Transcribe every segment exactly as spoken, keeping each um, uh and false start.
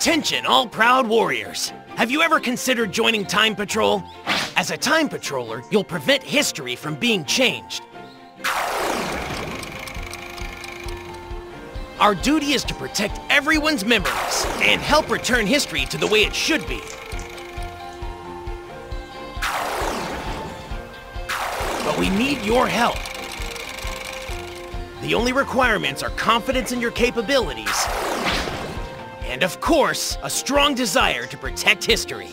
Attention, all proud warriors! Have you ever considered joining Time Patrol? As a Time Patroller, you'll prevent history from being changed. Our duty is to protect everyone's memories and help return history to the way it should be. But we need your help. The only requirements are confidence in your capabilities, and of course, a strong desire to protect history.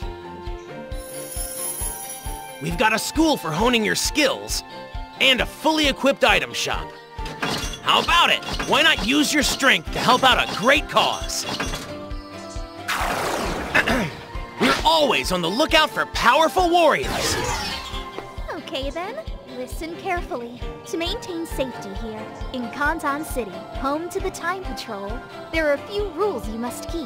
We've got a school for honing your skills, and a fully equipped item shop. How about it? Why not use your strength to help out a great cause? We're always on the lookout for powerful warriors. Okay then, listen carefully. To maintain safety here, in Kantan City, home to the Time Patrol, there are a few rules you must keep.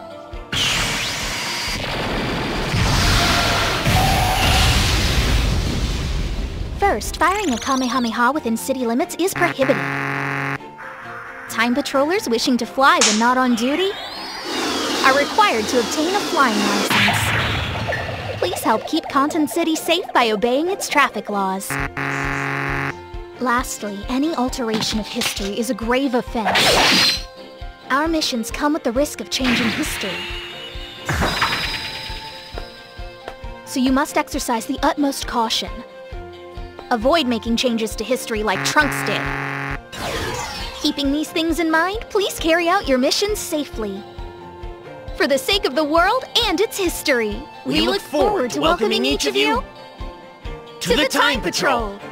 First, firing a Kamehameha within city limits is prohibited. Time Patrollers wishing to fly when not on duty are required to obtain a flying license. Please help keep Kantan City safe by obeying its traffic laws. Lastly, any alteration of history is a grave offense. Our missions come with the risk of changing history. So you must exercise the utmost caution. Avoid making changes to history like Trunks did. Keeping these things in mind, please carry out your missions safely. For the sake of the world and its history, we, we look, look forward, forward to welcoming, welcoming each of you to, to the, the Time Patrol. Patrol.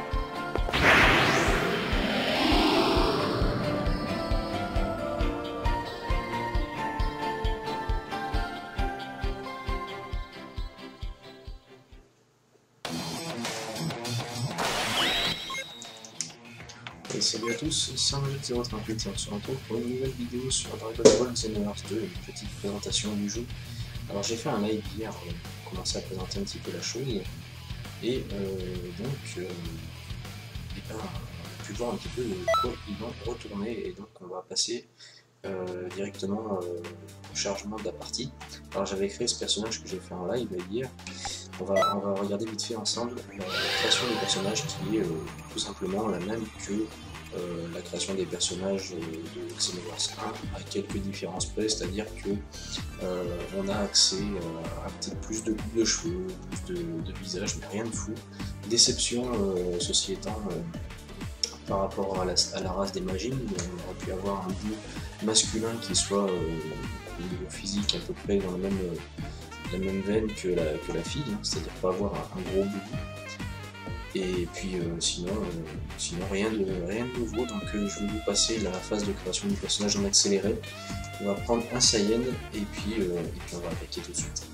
Et salut à tous, c'est Angelique zéro trente-huit et on se retrouve pour une nouvelle vidéo sur Dragon Ball Xenoverse deux, une petite présentation du jeu. Alors j'ai fait un live hier pour commencer à présenter un petit peu la chose, et euh, donc euh, et ben, on a pu voir un petit peu de quoi ils vont retourner, et donc on va passer euh, directement euh, au chargement de la partie. Alors j'avais créé ce personnage que j'ai fait en live hier. On va, on va regarder vite fait ensemble la création des personnages qui est euh, tout simplement la même que euh, la création des personnages euh, de Xenoverse un, à quelques différences près, c'est-à-dire que euh, on a accès euh, à peut-être plus de boucles de cheveux, plus de, de visages, mais rien de fou. Déception, euh, ceci étant, euh, par rapport à la, à la race des Majin, on aurait pu avoir un bout masculin qui soit euh, au niveau physique à peu près dans le même... Euh, la même veine que la, que la fille, hein, c'est-à-dire pas avoir un, un gros bout. Et puis euh, sinon, euh, sinon rien de, rien de nouveau, donc euh, je vais vous passer la phase de création du personnage en accéléré. On va prendre un Saiyan et puis, euh, et puis on va attaquer tout de suite.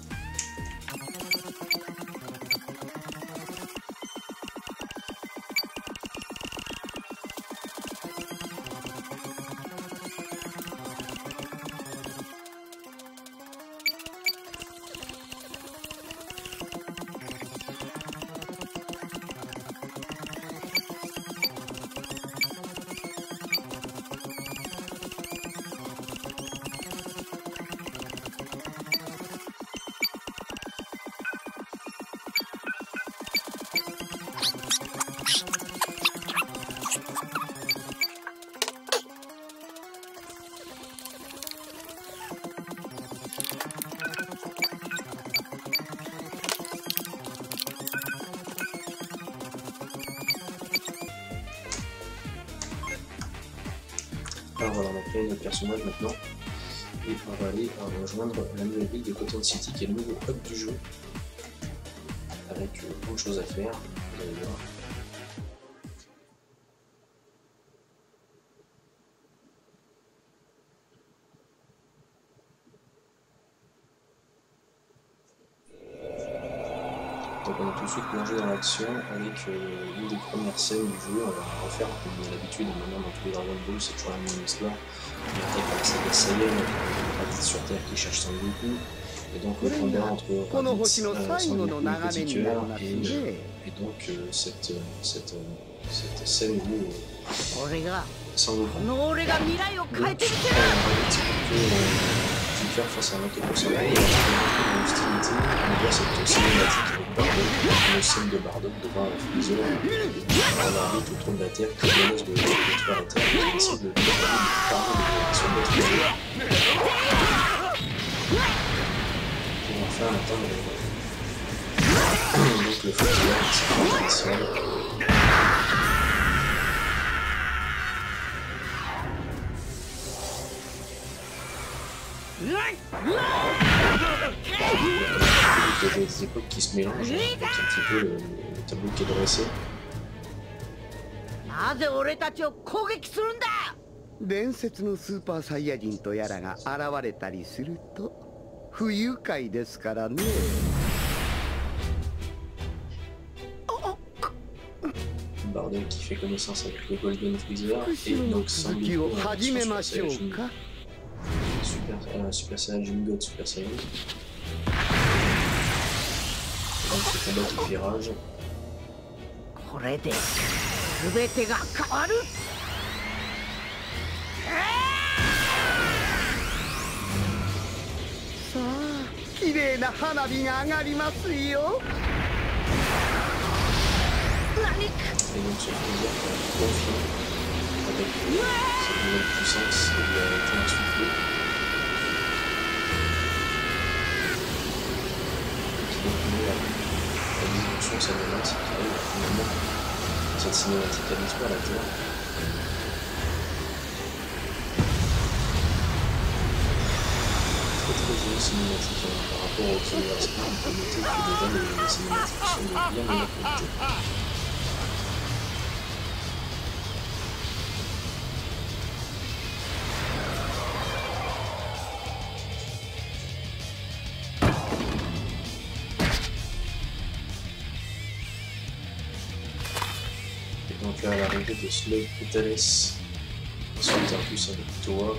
Alors voilà, on a créé notre personnage maintenant, et on va aller rejoindre la nouvelle ville de Cotton City qui est le nouveau hub du jeu, avec euh, beaucoup de choses à faire, vous allez voir. Donc on est tout de suite plongé dans l'action avec euh, une des premières scènes du jeu. On va refaire comme on a l'habitude, maintenant dans tous les Dragon Ball, c'est toujours la même histoire. On attaque la saga Saiyan, Raditz sur Terre qui cherche Son Goku. Et donc le combat entre Raditz, euh, Son Goku, le petit cœur, et, euh, et donc euh, cette, cette, cette scène où euh, Son Goku donc, euh, Raditz plutôt, euh, faire face à un autoconcentré et à une hostilité. On voit cette cinématique avec Bardock, une scène de Bardock devant un Freezer en orbite autour de la Terre qui menace de détruire la Terre et qui décide de lui parler de soldats Freezer pour enfin atteindre donc le flotteur qui s'appelle initial. Il y a des époques qui se mélangent, avec un petit peu le, le tableau qui est dressé. なぜ俺たちを攻撃するんだ。 伝説のスーパーサイヤ人とやらが現れたりすると不愉快ですからね。 Bardock qui fait connaissance avec le Golden Freezer et donc sans doute un Super, euh, Super Saiyajin God, Super Saiyan. Donc ce combat qui fait rage. これで全てが変わる。 さあ、綺麗な花火が上がりますよ。 Et donc ce Freezer confirme avec cette nouvelle puissance et il a été insufflé. Qui continue la, la discussion de sa menace qui arrive finalement cette cinématique à détruire la Terre. Très très jolie cinématique hein, par rapport aux univers on peut noter que déjà les, les cinématiques sont de bien meilleure qualité. Donc là, à l'arrivée de Slug Brutales, ensuite en plus avec Toa,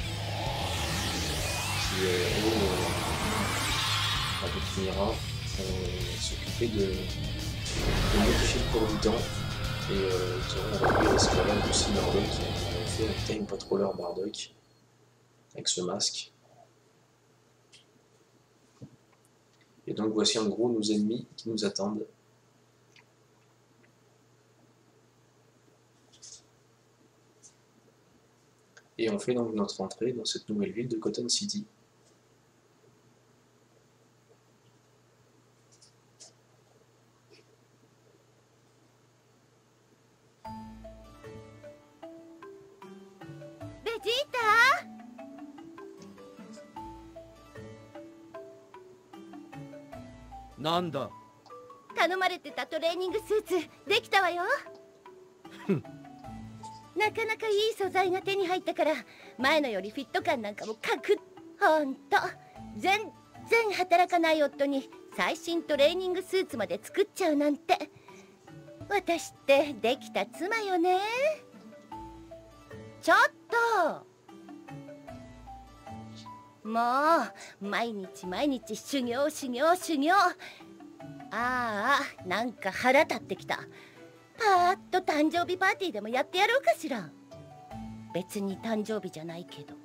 qui euh, euh, avec Mira, euh, s'occuper de, de modifier le cours du temps, et euh, qui auront réduit l'escalade aussi Bardock, qui a fait un Time Patroller Bardock, avec ce masque. Et donc voici en gros nos ennemis qui nous attendent. Et on fait donc notre entrée dans cette nouvelle ville de Cotton City. Vegeta! なんだ。 頼まれてたトレーニングスーツできたわよ。なかなかいい素材が手に入ったから前のよりフィット感なんかもカクッ。ほんと全然働かない夫に最新トレーニングスーツまで作っちゃうなんて、私ってできた妻よね。ちょっともう毎日毎日修行修行修行。ああ、なんか腹立ってきた。パーッと誕生日パーティーでもやってやろうかしら。別に誕生日じゃないけど。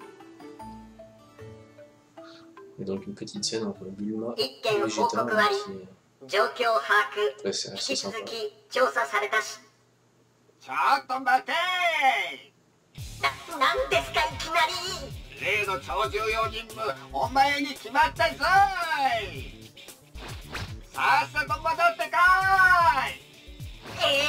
Et donc une petite scène entre Bulma et 一件報 Vegeta 告あり、 qui est 状況把握、 ouais, c'est 引 assez き続 sympa. き調査されたし。 ちょっと待てな、なんですかいきなり。 例の超重要任務お前に決まったぞい。さっさと戻ってこい。 え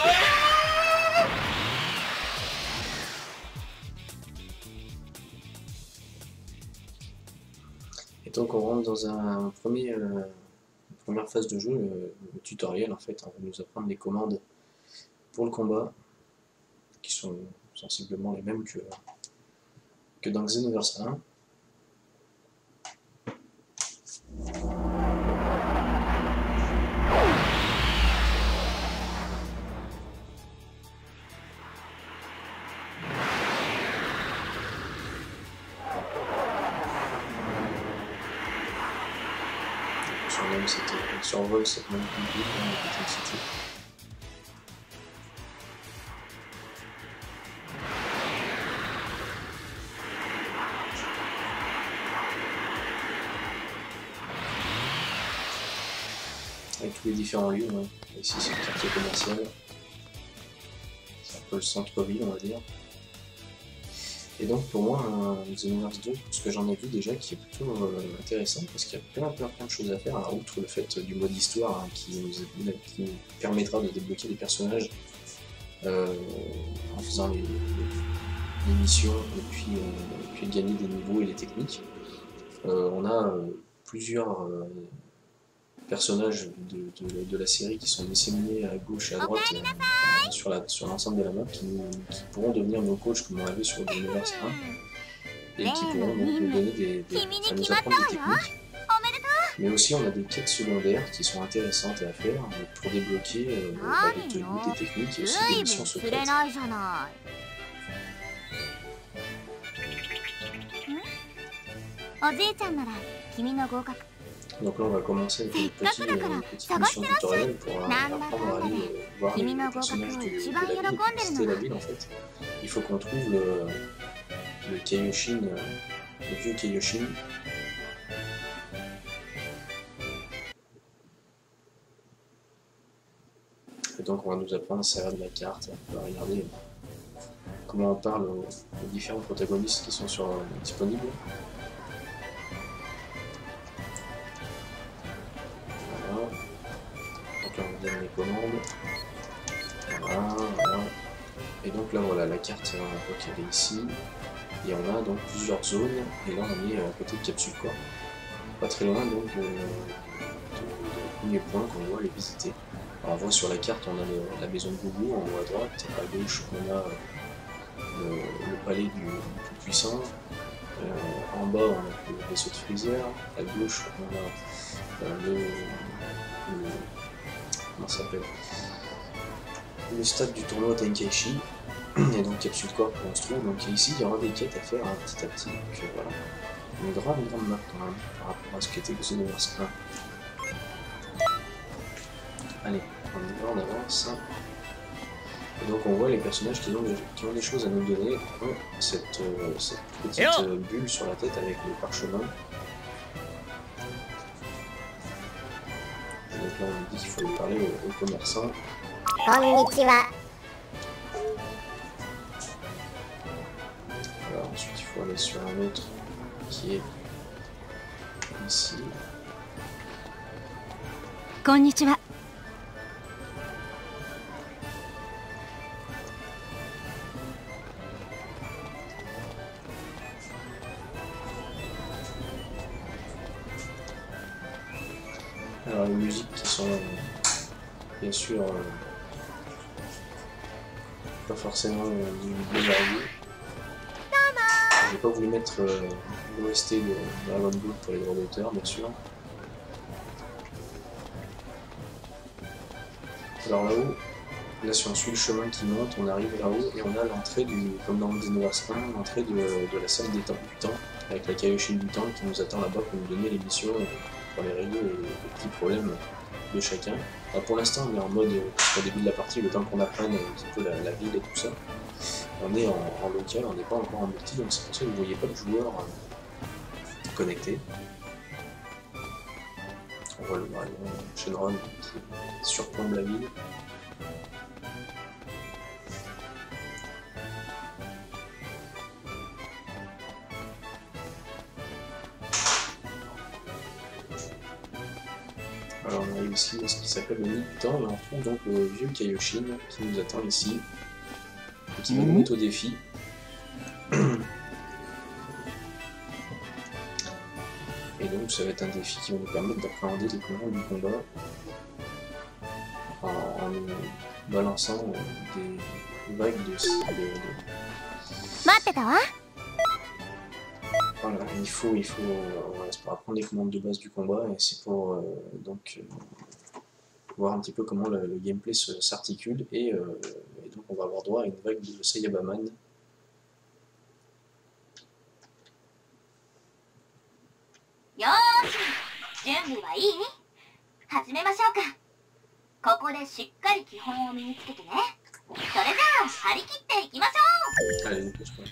Et donc on rentre dans un premier, euh, une première phase de jeu, le, le tutoriel en fait, on va nous apprendre les commandes pour le combat, qui sont sensiblement les mêmes que, que dans Xenoverse un. Survole cette, survole cette même ville dans la Cotton City. avec tous les différents lieux. Hein. Ici c'est le quartier commercial, c'est un peu le centre-ville on va dire. Et donc pour moi un Xenoverse deux, ce que j'en ai vu déjà qui est plutôt euh, intéressant parce qu'il y a plein, plein plein de choses à faire, alors, outre le fait du mode histoire hein, qui, nous, qui nous permettra de débloquer des personnages euh, en faisant les, les, les missions et puis, euh, et puis gagner des niveaux et les techniques. Euh, on a euh, plusieurs euh, personnages de, de, de la série qui sont disséminés à gauche et à droite euh, sur la, sur l'ensemble de la map qui, nous, qui pourront devenir nos coachs comme on l'avait sur Xenoverse un et qui pourront donc nous donner des, des, enfin, nous apprendre des techniques. Mais aussi on a des quêtes secondaires qui sont intéressantes à faire pour débloquer euh, bah, des tenues, des techniques et aussi des missions secrètes. Donc là on va commencer avec une petite, euh, petite mission tutoriel pour euh, apprendre à aller euh, voir les personnages de, de la ville, visiter la ville en fait. Il faut qu'on trouve le, le Kaioshin, euh, le vieux Kaioshin. Et donc on va nous apprendre à servir de la carte, on va regarder comment on parle aux, aux différents protagonistes qui sont sur, euh, disponibles. Voilà. Donc là on donne les commandes. Voilà, voilà. Et donc là voilà la carte, on voit qu'elle est ici. Et on a donc plusieurs zones. Et là on est à côté de Capsule Corp. Pas très loin donc euh, du premier point qu'on doit aller visiter. Alors, on voit sur la carte, on a le, la maison de Gougou en haut à droite, à gauche on a le, le palais du Tout-Puissant, euh, en bas on a le vaisseau de Freezer, à gauche on a euh, le, le, comment ça s'appelle, le stade du tournoi Tenkaichi, et donc Capsule Corp où on se trouve, donc ici il y aura des quêtes à faire hein, petit à petit, donc voilà, une grande grande map quand même par rapport à ce qu'était Xenoverse un. Allez, on y va, on avance. Et donc on voit les personnages qui ont des, qui ont des choses à nous donner. Donc, cette, euh, cette petite euh, bulle sur la tête avec le parchemin. Et donc là on nous dit qu'il faut parler aux, aux commerçants. Konnichiwa. Alors ensuite il faut aller sur un autre qui est ici. Konnichiwa. Alors les musiques qui sont euh, bien sûr euh, pas forcément euh, du Blizzardier. J'ai pas voulu mettre euh, l'O S T de Dragon Ball pour les droits d'auteur bien sûr. Alors là-haut, là si on suit le chemin qui monte, on arrive là-haut et on a l'entrée du, comme dans Xenoverse un, l'entrée de, de la salle des temps, du temps, avec la Kaioshin du temps qui nous attend là-bas pour nous donner les missions. Pour les régler les, les petits problèmes de chacun. Alors pour l'instant on est en mode, au début de la partie, le temps qu'on apprenne un petit peu la, la ville et tout ça, on est en, en local, on n'est pas encore en multi, donc c'est pour ça que vous ne voyez pas de joueurs euh, connectés. On voit le dragon Shenron qui surplombe la ville. Alors on arrive ici à ce qui s'appelle le nid du temps et on trouve donc le vieux Kaioshin qui nous attend ici et qui va nous mettre au défi. Et donc ça va être un défi qui va nous permettre d'appréhender les commandes du combat en, en nous balançant des vagues de... de, de... Voilà, il faut, il faut, voilà, c'est pour apprendre les commandes de base du combat et c'est pour euh, donc euh, voir un petit peu comment le, le gameplay s'articule et, euh, et donc on va avoir droit à une vague de Sayabaman. Yoshi, junbi wa ii? Hajimemashou ka. Koko de shikkari kihon o minitsukete ne. Sore ja a, harikitte ikimashou. Allez, on pousse pas.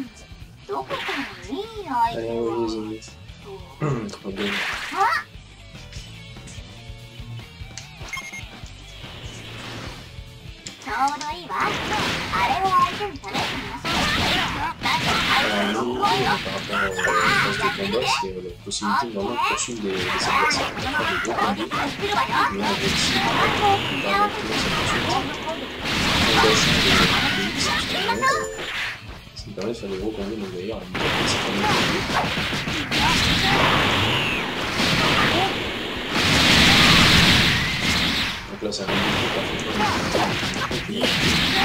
どこかにいいアイテ Allez, ム envoyez les は ennemis. Hum, trop bien. あ、ちょうどいいわ。あれを相手に試してみましょう。だって相手の Alors, nous, すごいよ。 par rapport aux phases de combat, c'est la possibilité vraiment de poursuivre des, des adversaires. On n'a pas de gros combos, するわよ。 mais on réussit à faire vraiment tout ça tout de suite. On va changer de X, ça me permet de faire des gros combos, donc d'ailleurs, à une c'est quand même donc là, ça va parfaitement.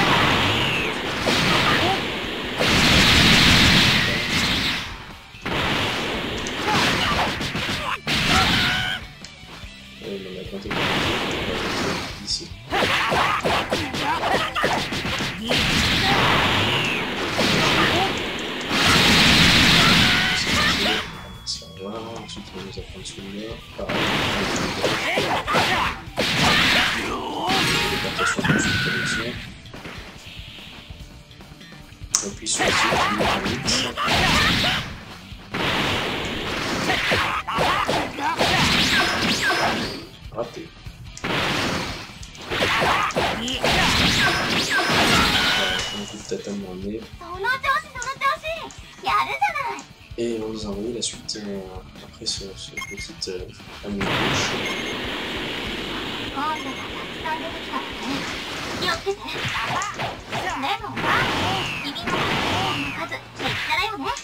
Et on a compté ici. Ça va, ensuite on va nous apprendre celui-là. Pareil, déportation de connexion. On appuie sur le X. Raté. Un coup de tatane dans le nez. その調子その調子。やるじゃない。 Et on nous a envoyé la suite euh, après ce, ce petit euh, amuse bouche. 今度がたくさん出てきたわね。気をつけて。でもまあ、君の数、へったらよね。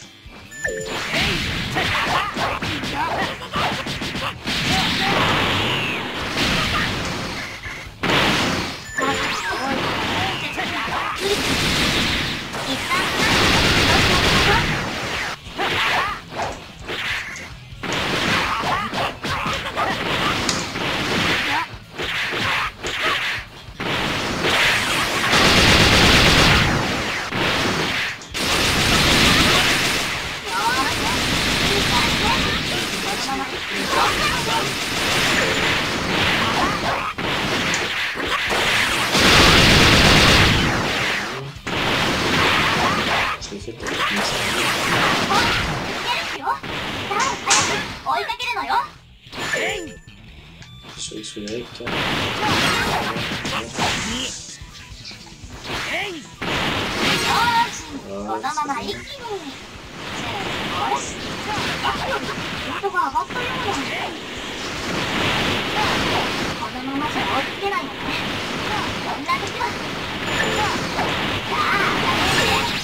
Je l'ai fait pour finir ça. 追いかけるのよ。 Sur X ou Y. このまま一気に。あれ？さっきよりスピードが上がったようだ。このままじゃ追いつけないよね。そんな時は。さあ、やめて。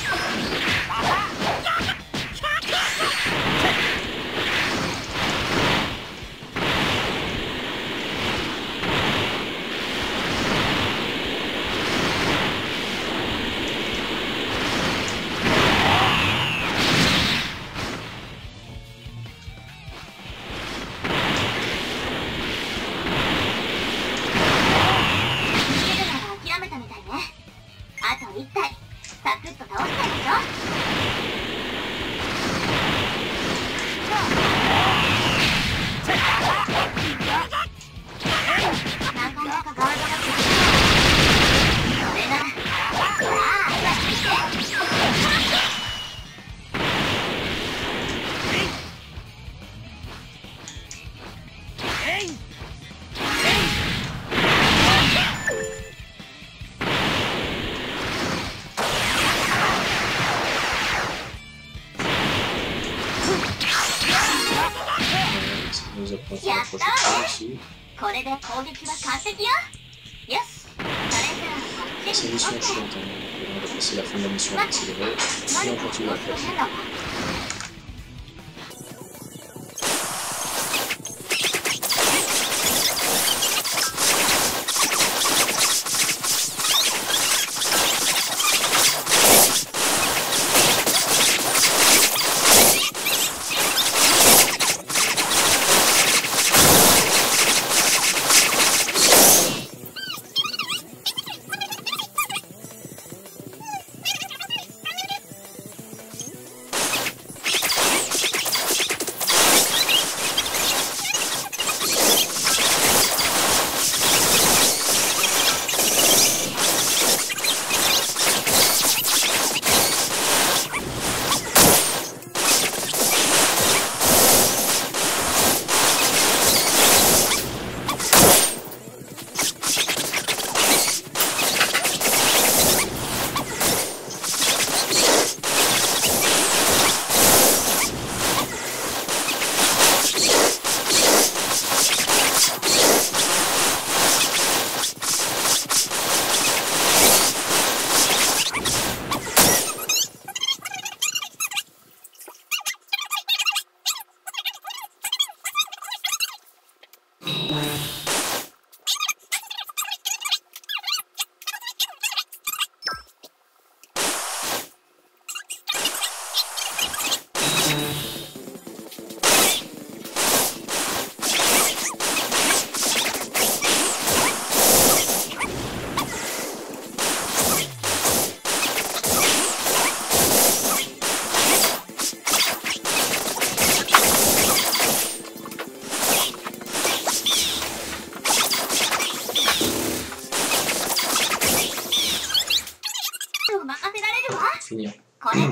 やったー！これで攻撃は完璧よ。よし。それじゃあこっち C'est に mission 戻って chiante, hein. On va passer la fin de la mission accélérée. Et on continue après.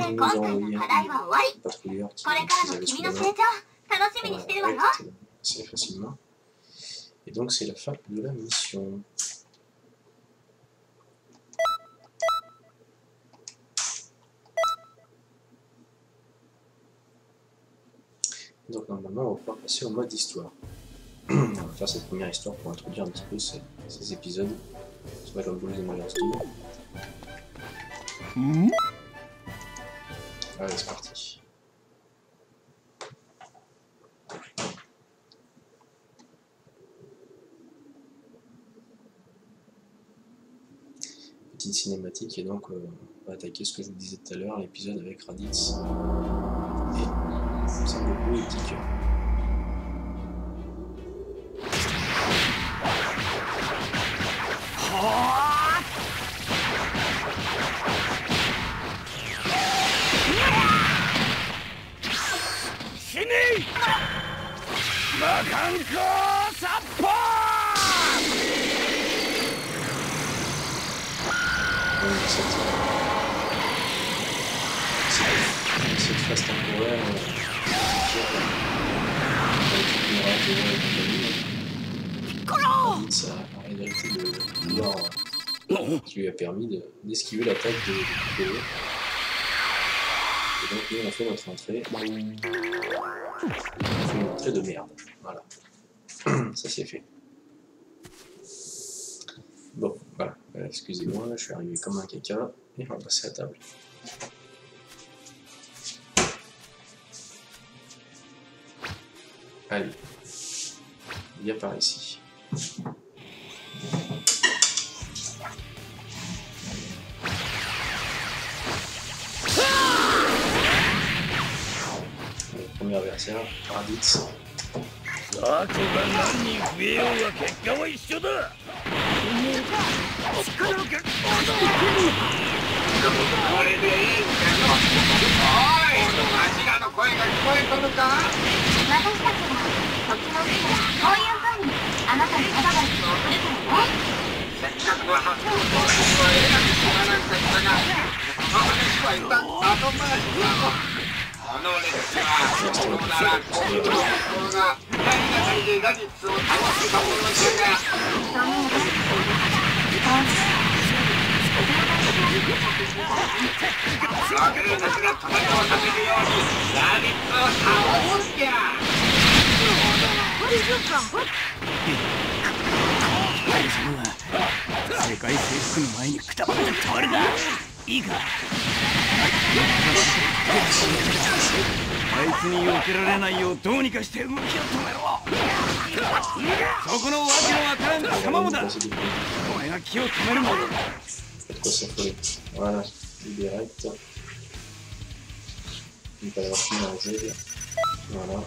nous a envoyé un patrouilleur qui, qui les avait sous la main. Ouais, assez facilement. Et donc c'est la fin de la mission. Donc normalement on va pouvoir passer au mode histoire. On va faire cette première histoire pour introduire un petit peu ces, ces épisodes. C'est pas comme vous les aimez en studio. Mmh. Allez, c'est parti. Petite cinématique et donc euh, on va attaquer ce que je vous disais tout à l'heure, l'épisode avec Raditz et Sangoku et Petit Cœur. Cette phase temporaire, ça a hérité de pouvoir qui lui a permis d'esquiver l'attaque de Piccolo. Et donc nous on fait notre entrée. On fait une entrée de merde. Voilà. Ça c'est fait. Bon, voilà. Euh, excusez-moi, je suis arrivé comme un caca. Et on va passer à table. Allez. Viens par ici. Le premier adversaire, Raditz. Voilà, direct. Il va y avoir fini en jeu. Voilà.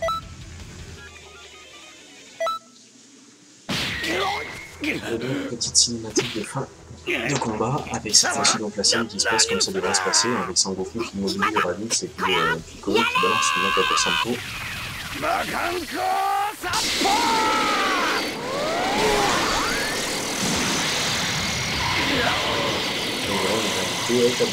Et donc, petite cinématique de fin de combat avec cette fois-ci donc la scène qui se passe comme ça devrait se passer, avec Sangoku qui mobilise Raditz et puis euh, Piccolo qui balance une attaque au Sampo. Donc voilà, on a établi.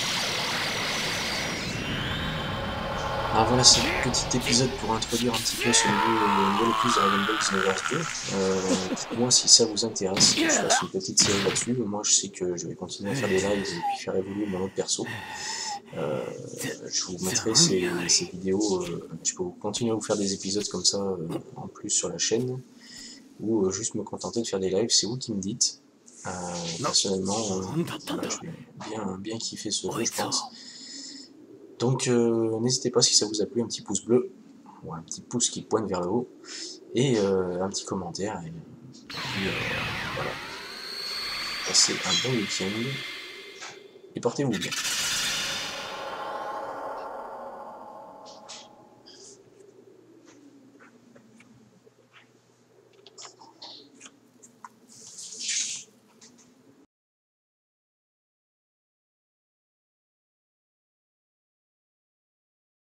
Alors voilà, c'est un petit épisode pour introduire un petit peu ce nouveau, nouvel opus de Dragon Ball Xenoverse deux. Euh, Dites-moi si ça vous intéresse que je fasse une petite série là-dessus. Moi je sais que je vais continuer à faire des lives et puis faire évoluer mon autre perso. Euh, je vous mettrai ces, ces vidéos, euh, je peux continuer à vous faire des épisodes comme ça euh, en plus sur la chaîne, ou euh, juste me contenter de faire des lives, c'est vous qui me dites. Euh, personnellement, euh, voilà, je vais bien, bien kiffer ce jeu, je pense. Donc euh, n'hésitez pas, si ça vous a plu, un petit pouce bleu, ou un petit pouce qui pointe vers le haut, et euh, un petit commentaire, et puis euh, voilà. Passez un bon week-end, et portez-vous bien.